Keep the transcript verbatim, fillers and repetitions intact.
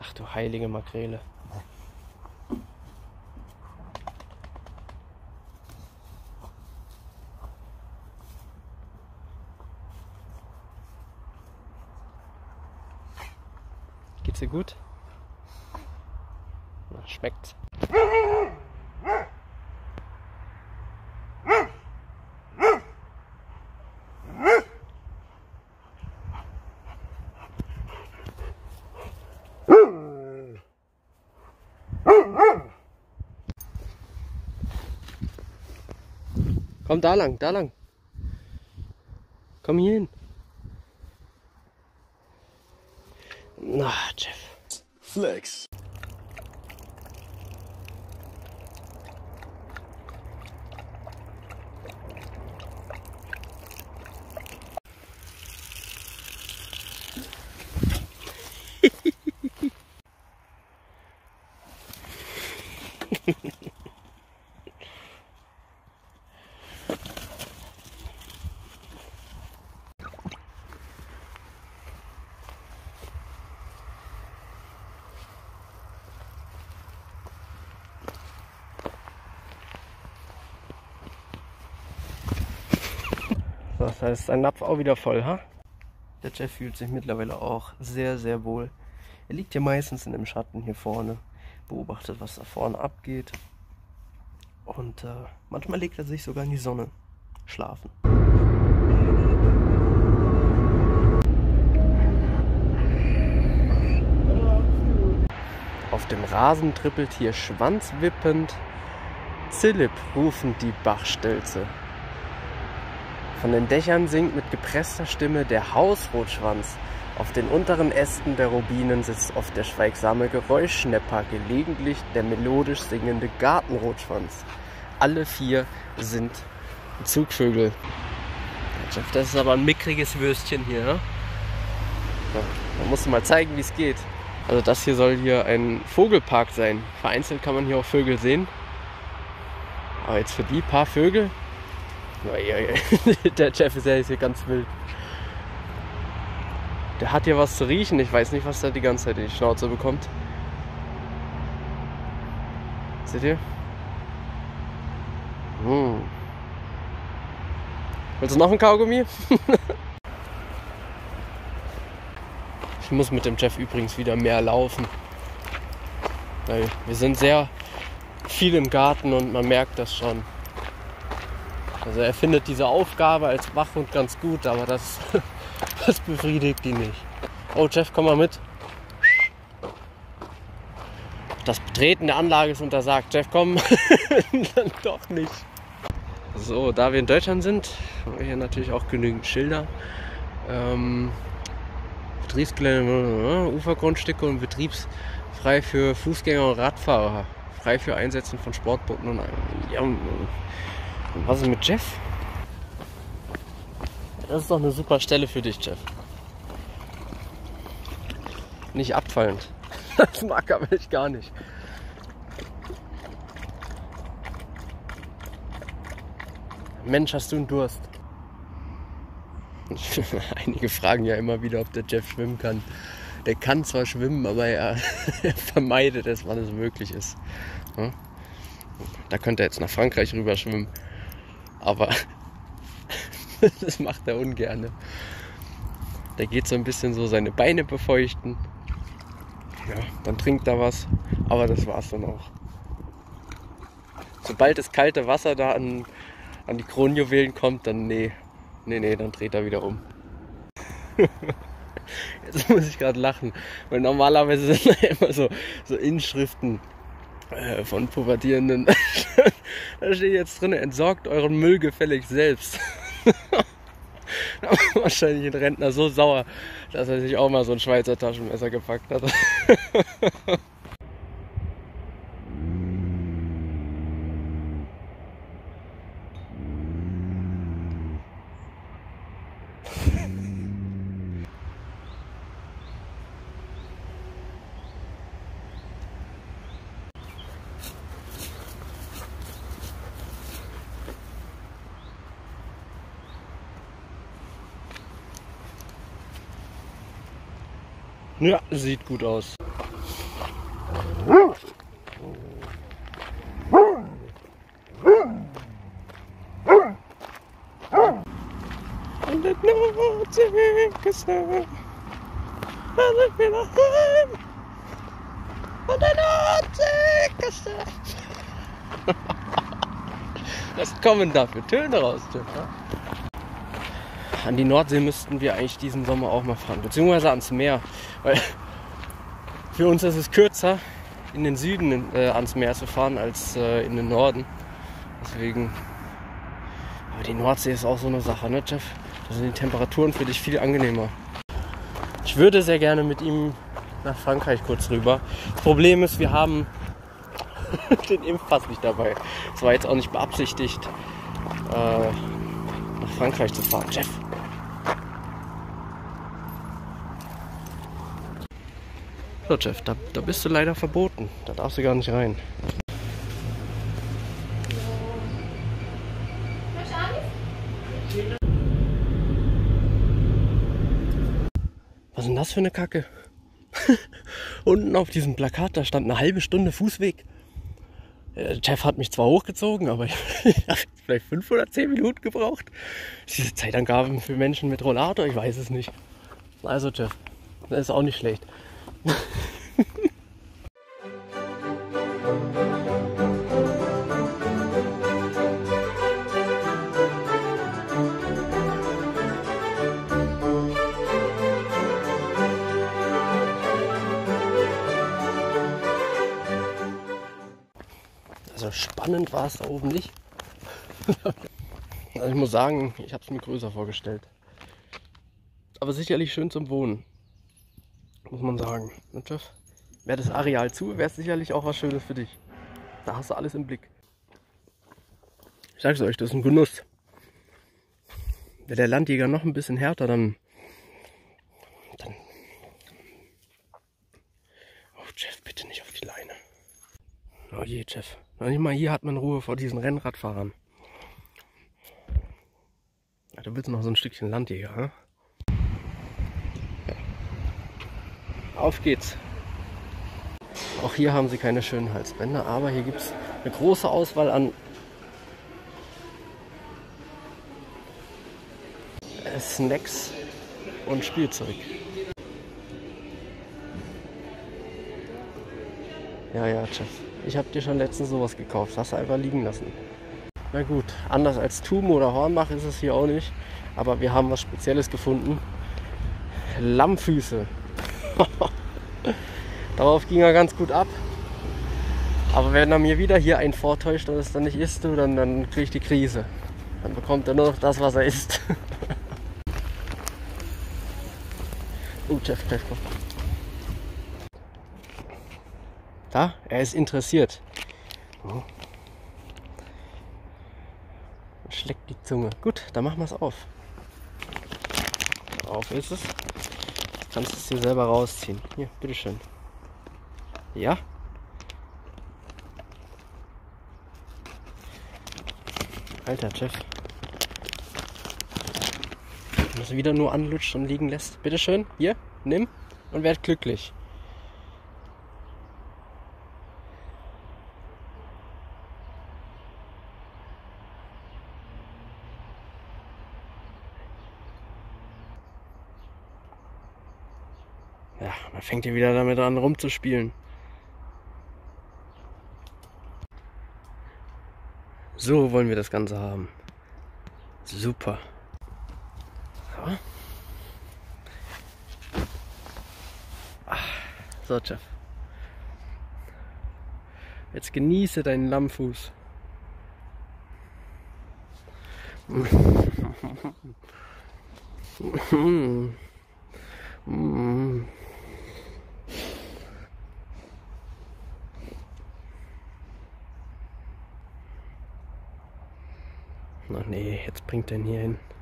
Ach du heilige Makrele. Geht's dir gut? Na, schmeckt's. Komm da lang, da lang. Komm hier hin. Na, Jeff. Flex. So, das heißt, sein Napf auch wieder voll, ha? Der Jeff fühlt sich mittlerweile auch sehr, sehr wohl. Er liegt hier meistens in dem Schatten hier vorne, beobachtet, was da vorne abgeht. Und äh, manchmal legt er sich sogar in die Sonne schlafen. Auf dem Rasen trippelt hier schwanzwippend, Zillip rufend die Bachstelze. Von den Dächern singt mit gepresster Stimme der Hausrotschwanz. Auf den unteren Ästen der Robinen sitzt oft der schweigsame Geräuschschnepper, gelegentlich der melodisch singende Gartenrotschwanz. Alle vier sind Zugvögel. Jeff, das ist aber ein mickriges Würstchen hier, ne? Ja, man muss mal zeigen, wie es geht. Also das hier soll hier ein Vogelpark sein. Vereinzelt kann man hier auch Vögel sehen. Aber jetzt für die paar Vögel... Der Jeff ist ja jetzt hier ganz wild. Der hat hier was zu riechen. Ich weiß nicht, was der die ganze Zeit in die Schnauze bekommt. Seht ihr? Hm. Willst du noch ein Kaugummi? Ich muss mit dem Jeff übrigens wieder mehr laufen. Weil wir sind sehr viel im Garten und man merkt das schon. Also er findet diese Aufgabe als Wachhund ganz gut, aber das, das befriedigt ihn nicht. Oh Jeff, komm mal mit. Das Betreten der Anlage ist untersagt. Jeff, komm. Dann doch nicht. So, da wir in Deutschland sind, haben wir hier natürlich auch genügend Schilder. Ähm, Betriebsgelände, Ufergrundstücke und betriebsfrei für Fußgänger und Radfahrer. Frei für Einsetzen von Sportbooten und ja, und was ist mit Jeff? Das ist doch eine super Stelle für dich, Jeff. Nicht abfallend. Das mag aber ich gar nicht. Mensch, hast du einen Durst? Einige fragen ja immer wieder, ob der Jeff schwimmen kann. Der kann zwar schwimmen, aber er, er vermeidet es, wann es möglich ist. Ja? Da könnte er jetzt nach Frankreich rüber schwimmen. Aber das macht er ungern. Der geht so ein bisschen so seine Beine befeuchten. Ja, dann trinkt er was. Aber das war's dann auch. Sobald das kalte Wasser da an, an die Kronjuwelen kommt, dann nee. Nee, nee, dann dreht er wieder um. Jetzt muss ich gerade lachen. Weil normalerweise sind da immer so, so Inschriften äh, von Pubertierenden. Da steht jetzt drin, entsorgt euren Müll gefällig selbst. Da war wahrscheinlich ein Rentner so sauer, dass er sich auch mal so ein Schweizer Taschenmesser gepackt hat. Ja, sieht gut aus. An der Nordseeküste, alle wieder heim. An der Nordseeküste. Was kommen da für Töne raus, Jeff? An die Nordsee müssten wir eigentlich diesen Sommer auch mal fahren, beziehungsweise ans Meer. Weil für uns ist es kürzer, in den Süden äh, ans Meer zu fahren, als äh, in den Norden. Deswegen. Aber die Nordsee ist auch so eine Sache, ne, Jeff? Da sind die Temperaturen für dich viel angenehmer. Ich würde sehr gerne mit ihm nach Frankreich kurz rüber. Das Problem ist, wir haben den Impfpass nicht dabei. Es war jetzt auch nicht beabsichtigt, äh, nach Frankreich zu fahren. Jeff. So, Jeff, da, da bist du leider verboten. Da darfst du gar nicht rein. Was ist denn das für eine Kacke? Unten auf diesem Plakat, da stand eine halbe Stunde Fußweg. Der Jeff hat mich zwar hochgezogen, aber ich habe vielleicht fünf oder zehn Minuten gebraucht. Diese Zeitangaben für Menschen mit Rollator, ich weiß es nicht. Also Jeff, das ist auch nicht schlecht. Also spannend war es da oben nicht. Also ich muss sagen, ich habe es mir größer vorgestellt. Aber sicherlich schön zum Wohnen. Muss man sagen. Und Jeff, wäre das Areal zu, wäre es sicherlich auch was Schönes für dich. Da hast du alles im Blick. Ich sag's euch, das ist ein Genuss. Wäre der Landjäger noch ein bisschen härter, dann... dann oh Jeff, bitte nicht auf die Leine. Oh je, Jeff. Noch nicht mal hier hat man Ruhe vor diesen Rennradfahrern. Ja, du willst noch so ein Stückchen Landjäger, hm? Auf geht's. Auch hier haben sie keine schönen Halsbänder, aber hier gibt es eine große Auswahl an Snacks und Spielzeug. Ja, ja, Jeff. Ich habe dir schon letztens sowas gekauft. Hast du einfach liegen lassen. Na gut, anders als Tuben oder Hornbach ist es hier auch nicht. Aber wir haben was Spezielles gefunden. Lammfüße. Darauf ging er ganz gut ab. Aber wenn er mir wieder hier einen vortäuscht und es dann nicht isst, du, dann, dann kriege ich die Krise. Dann bekommt er nur noch das, was er isst. Oh, Jeff, Jeff, komm. Da, er ist interessiert. Oh. Schleckt die Zunge. Gut, dann machen wir es auf. Auf ist es. Jetzt kannst du es dir selber rausziehen. Hier, bitteschön. Ja? Alter, Jeff. Wenn du es wieder nur anlutscht und liegen lässt. Bitteschön, hier, nimm und werd glücklich. Ja, man fängt hier wieder damit an rumzuspielen. So wollen wir das Ganze haben. Super. So, so Jeff. Jetzt genieße deinen Lammfuß. Ach nee, jetzt bringt er ihn hier hin.